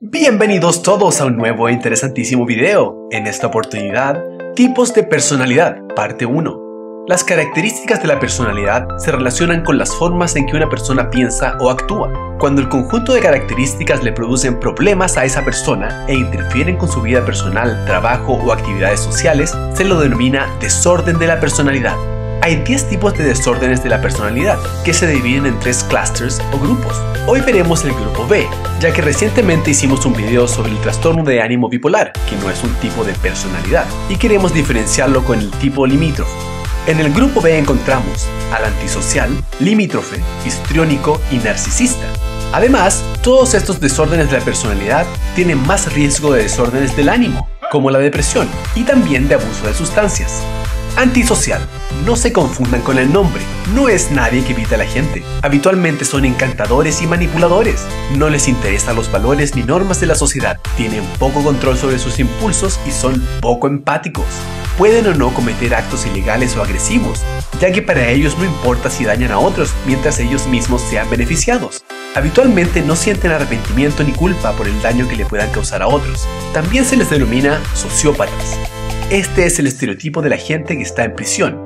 Bienvenidos todos a un nuevo e interesantísimo video. En esta oportunidad, tipos de personalidad, parte 1. Las características de la personalidad se relacionan con las formas en que una persona piensa o actúa. Cuando el conjunto de características le producen problemas a esa persona e interfieren con su vida personal, trabajo o actividades sociales, se lo denomina desorden de la personalidad. Hay 10 tipos de desórdenes de la personalidad, que se dividen en 3 clusters o grupos. Hoy veremos el grupo B, ya que recientemente hicimos un video sobre el trastorno de ánimo bipolar, que no es un tipo de personalidad, y queremos diferenciarlo con el tipo limítrofe. En el grupo B encontramos al antisocial, limítrofe, histriónico y narcisista. Además, todos estos desórdenes de la personalidad tienen más riesgo de desórdenes del ánimo, como la depresión, y también de abuso de sustancias. Antisocial. No se confundan con el nombre, no es nadie que evita a la gente. Habitualmente son encantadores y manipuladores. No les interesan los valores ni normas de la sociedad. Tienen poco control sobre sus impulsos y son poco empáticos. Pueden o no cometer actos ilegales o agresivos, ya que para ellos no importa si dañan a otros mientras ellos mismos sean beneficiados. Habitualmente no sienten arrepentimiento ni culpa por el daño que le puedan causar a otros. También se les denomina sociópatas. Este es el estereotipo de la gente que está en prisión.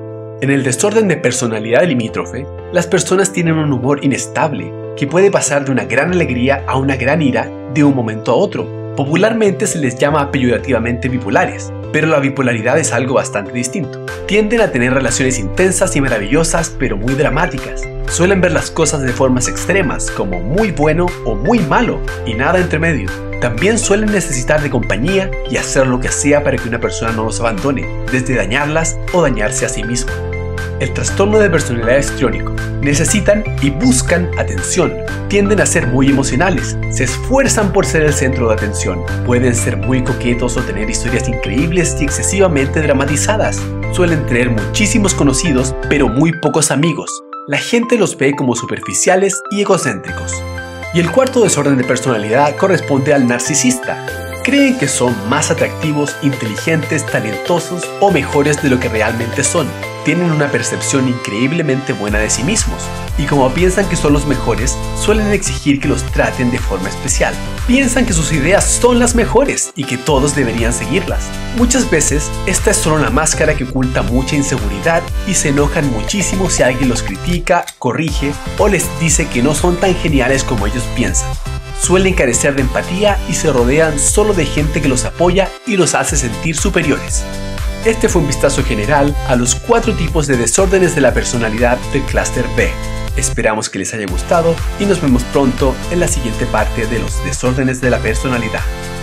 En el desorden de personalidad limítrofe, las personas tienen un humor inestable, que puede pasar de una gran alegría a una gran ira de un momento a otro. Popularmente se les llama peyorativamente bipolares, pero la bipolaridad es algo bastante distinto. Tienden a tener relaciones intensas y maravillosas, pero muy dramáticas. Suelen ver las cosas de formas extremas, como muy bueno o muy malo, y nada entre medio. También suelen necesitar de compañía y hacer lo que sea para que una persona no los abandone, desde dañarlas o dañarse a sí mismo. El trastorno de personalidad histriónico. Necesitan y buscan atención. Tienden a ser muy emocionales. Se esfuerzan por ser el centro de atención. Pueden ser muy coquetos o tener historias increíbles y excesivamente dramatizadas. Suelen tener muchísimos conocidos, pero muy pocos amigos. La gente los ve como superficiales y egocéntricos. Y el cuarto desorden de personalidad corresponde al narcisista. Creen que son más atractivos, inteligentes, talentosos o mejores de lo que realmente son. Tienen una percepción increíblemente buena de sí mismos, y como piensan que son los mejores, suelen exigir que los traten de forma especial. Piensan que sus ideas son las mejores y que todos deberían seguirlas. Muchas veces, esta es solo una máscara que oculta mucha inseguridad y se enojan muchísimo si alguien los critica, corrige o les dice que no son tan geniales como ellos piensan. Suelen carecer de empatía y se rodean solo de gente que los apoya y los hace sentir superiores. Este fue un vistazo general a los 4 tipos de desórdenes de la personalidad del clúster B. Esperamos que les haya gustado y nos vemos pronto en la siguiente parte de los desórdenes de la personalidad.